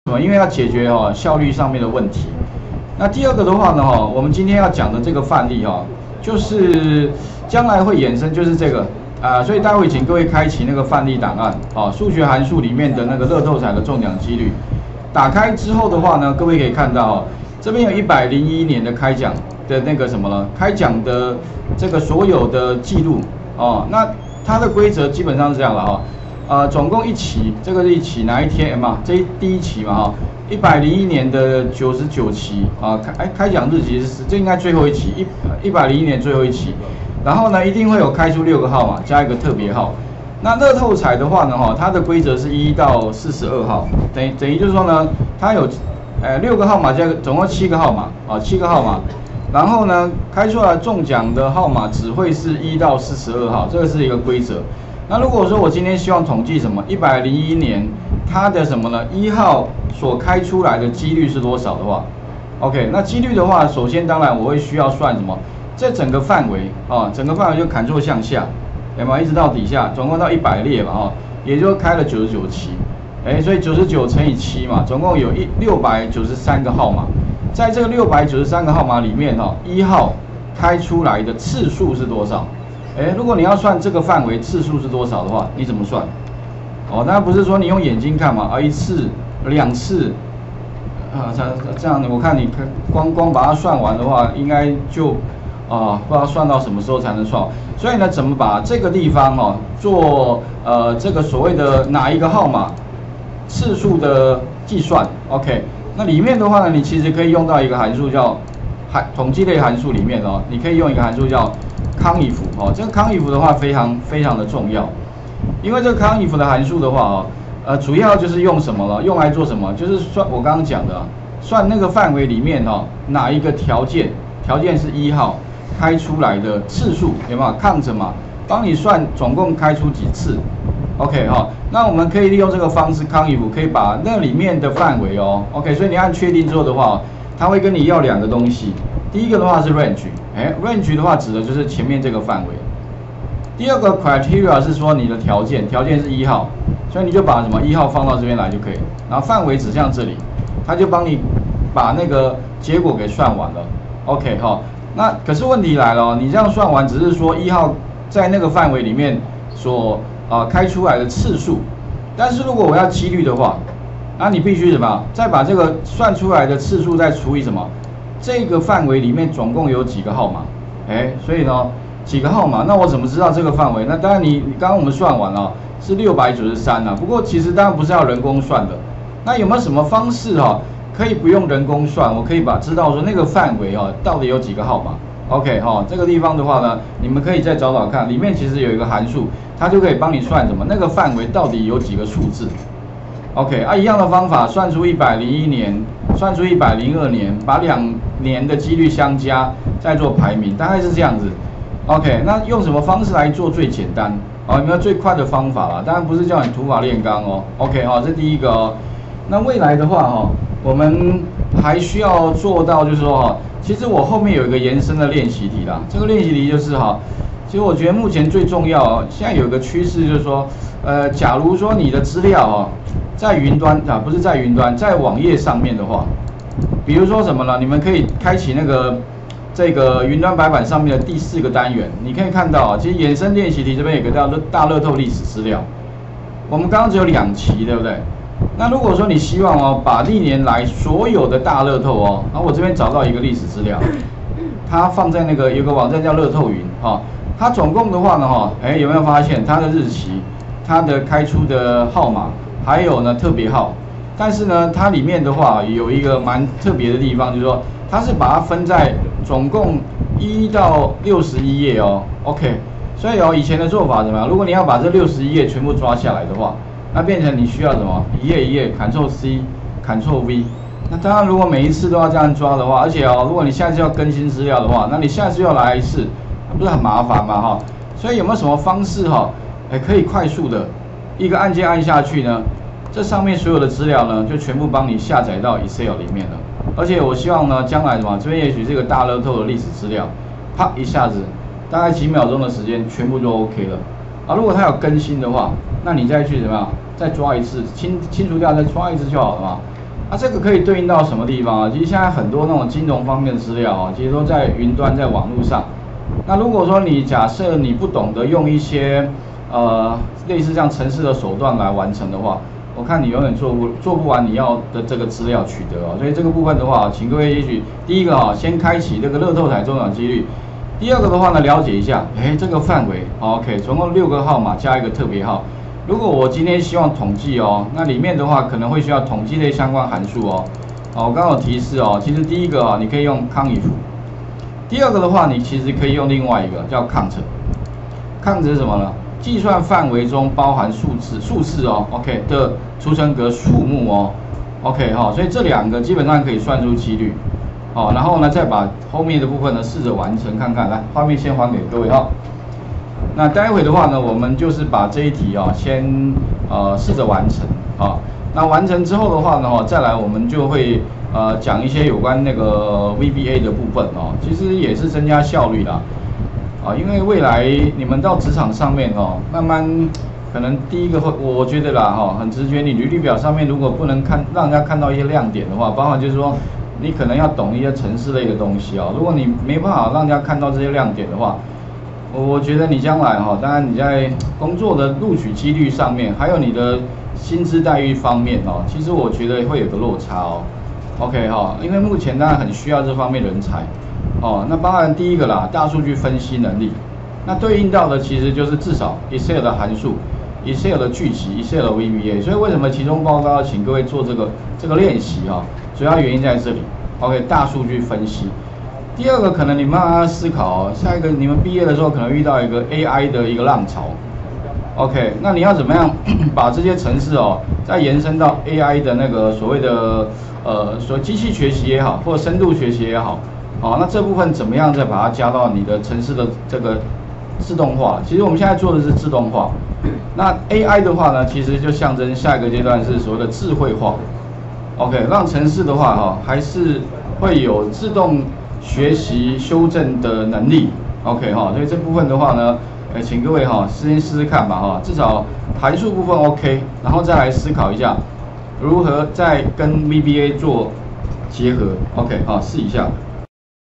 因为要解决效率上面的问题。那第二个的话呢我们今天要讲的这个范例就是将来会衍生就是这个所以待会请各位开启那个范例档案数学函数里面的那个乐透彩的中奖几率。打开之后的话呢，各位可以看到这边有101年的开奖的那个什么呢？开奖的这个所有的记录那它的规则基本上是这样了总共一期，这个是一期哪一天嘛？这第一期嘛101年的99期开奖日期是这应该最后一期101年最后一期，然后呢一定会有开出6个号码加一个特别号。那乐透彩的话呢它的规则是1到42号，等于就是说呢它有6个号码加总共7个号码7个号码，然后呢开出来中奖的号码只会是1到42号，这个是一个规则。那如果说我今天希望统计什么101年它的什么呢1号所开出来的几率是多少的话 ，OK， 那几率的话，首先当然我会需要算什么？这整个范围整个范围就Ctrl向下，有没有一直到底下，总共到100列嘛也就开了99期，所以99乘以7嘛，总共有693个号码，在这个693个号码里面1号开出来的次数是多少？如果你要算这个范围次数是多少的话，你怎么算？当然不是说你用眼睛看嘛，1次、2次，这样我看你光把它算完的话，应该就不知道算到什么时候才能算。所以呢，怎么把这个地方做这个所谓的哪一个号码次数的计算 ？OK， 那里面的话呢，你其实可以用到一个函数叫统计类函数里面你可以用一个函数叫CONIF这个 CONIF 的话非常的重要，因为这个 CONIF 的函数的话主要就是用什么了？用来做什么？就是算我刚刚讲的算那个范围里面哪一个条件是1号开出来的次数有没有？count嘛，帮你算总共开出几次 ，OK 那我们可以利用这个方式 CONIF 可以把那里面的范围OK， 所以你按确定之后的话，它会跟你要2个东西。第一个的话是 range，range 的话指的就是前面这个范围。第二个 criteria 是说你的条件是1号，所以你就把什么1号放到这边来就可以，然后范围指向这里，它就帮你把那个结果给算完了 ，OK 那可是问题来了你这样算完只是说1号在那个范围里面所开出来的次数，但是如果我要几率的话，那你必须什么？再把这个算出来的次数再除以什么？这个范围里面总共有几个号码？所以呢，几个号码？那我怎么知道这个范围？那当然你刚刚我们算完了是693不过其实当然不是要人工算的。那有没有什么方式可以不用人工算？我可以知道说那个范围到底有几个号码 ？OK 这个地方的话呢，你们可以再找找看，里面其实有一个函数，它就可以帮你算什么？那个范围到底有几个数字？ OK 一样的方法，算出101年，算出102年，把2年的几率相加，再做排名，大概是这样子。OK， 那用什么方式来做最简单？有没有最快的方法啦？当然不是叫你土法炼钢OK 这第一个那未来的话我们还需要做到就是说其实我后面有一个延伸的练习题啦。这个练习题就是其实我觉得目前最重要现在有一个趋势就是说假如说你的资料在云端不是在云端，在网页上面的话，比如说什么呢？你们可以开启那个这个云端白板上面的第4个单元，你可以看到其实衍生练习题这边有个叫大乐透历史资料，我们刚刚只有2期，对不对？那如果说你希望把历年来所有的大乐透然后我这边找到一个历史资料，它放在那个有个网站叫乐透云它总共的话呢有没有发现它的日期、它的开出的号码？还有呢特别号，但是呢它里面的话有一个蛮特别的地方，就是说它是把它分在总共1到61页OK， 所以以前的做法怎么样？如果你要把这61页全部抓下来的话，那变成你需要什么？一页一页 Ctrl C、Ctrl V。那当然如果每一次都要这样抓的话，而且如果你下次要更新资料的话，那你下次又来一次，不是很麻烦吗？所以有没有什么方式可以快速的？一个按键按下去呢，这上面所有的资料呢，就全部帮你下载到 Excel 里面了。而且我希望呢，将来这边也许这个大乐透的历史资料，啪一下子，大概几秒钟的时间，全部都 OK 了。如果它有更新的话，那你再去怎么样，再抓一次，清除掉再抓一次就好了嘛。 那这个可以对应到什么地方啊？其实现在很多那种金融方面的资料啊，其实都在云端，在网络上。那如果说你假设你不懂得用一些类似这样程式的手段来完成的话，我看你永远做不完你要的这个资料取得哦。所以这个部分的话，请各位也许第一个啊，先开启这个乐透彩中奖几率。第二个的话呢，了解一下，这个范围 ，OK， 总共6个号码加一个特别号。如果我今天希望统计哦，那里面的话可能会需要统计类相关函数哦。我刚刚有提示哦，其实第一个你可以用 CONIF， 第二个的话你其实可以用另外一个叫 COUNT。COUNT 是什么呢？计算范围中包含数字哦 ，OK 的储存格数目哦 ，OK 所以这2个基本上可以算出几率。然后呢，再把后面的部分呢试着完成看看。来，画面先还给各位那待会的话呢，我们就是把这一题先试着完成那完成之后的话呢，再来我们就会讲一些有关那个 VBA 的部分其实也是增加效率啦因为未来你们到职场上面慢慢可能第一个我觉得啦很直觉，你履历表上面如果不能让人家看到一些亮点的话，包含就是说你可能要懂一些程式类的东西如果你没办法让人家看到这些亮点的话，我觉得你将来当然你在工作的录取几率上面，还有你的薪资待遇方面其实我觉得会有个落差OK 因为目前当然很需要这方面人才那当然第一个啦，大数据分析能力，那对应到的其实就是至少 Excel 的函数、Excel 的巨集、Excel 的 VBA， 所以为什么期中报告要请各位做这个练习主要原因在这里 OK 大数据分析。第二个可能你慢慢思考下一个你们毕业的时候可能遇到一个 AI 的一个浪潮 OK， 那你要怎么样把这些程式再延伸到 AI 的那个所谓的所谓机器学习也好，或者深度学习也好那这部分怎么样再把它加到你的程式的这个自动化？其实我们现在做的是自动化，那 AI 的话呢，其实就象征下一个阶段是所谓的智慧化 OK， 让程式的话还是会有自动学习修正的能力 OK 所以这部分的话呢请各位先试试看吧至少函数部分 OK， 然后再来思考一下如何再跟 VBA 做结合 OK 试一下。